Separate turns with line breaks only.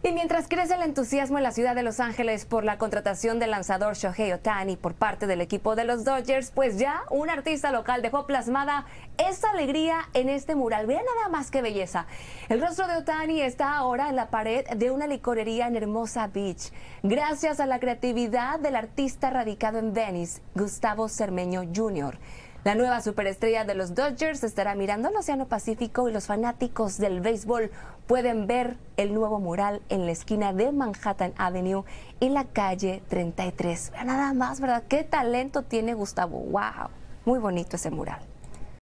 Y mientras crece el entusiasmo en la ciudad de Los Ángeles por la contratación del lanzador Shohei Ohtani por parte del equipo de los Dodgers, pues ya un artista local dejó plasmada esa alegría en este mural. Vean nada más qué belleza. El rostro de Ohtani está ahora en la pared de una licorería en Hermosa Beach, gracias a la creatividad del artista radicado en Venice, Gustavo Cermeño Jr. La nueva superestrella de los Dodgers estará mirando al Océano Pacífico y los fanáticos del béisbol pueden ver el nuevo mural en la esquina de Manhattan Avenue y la calle 33. Vean nada más, ¿verdad? Qué talento tiene Gustavo. ¡Wow! Muy bonito ese mural.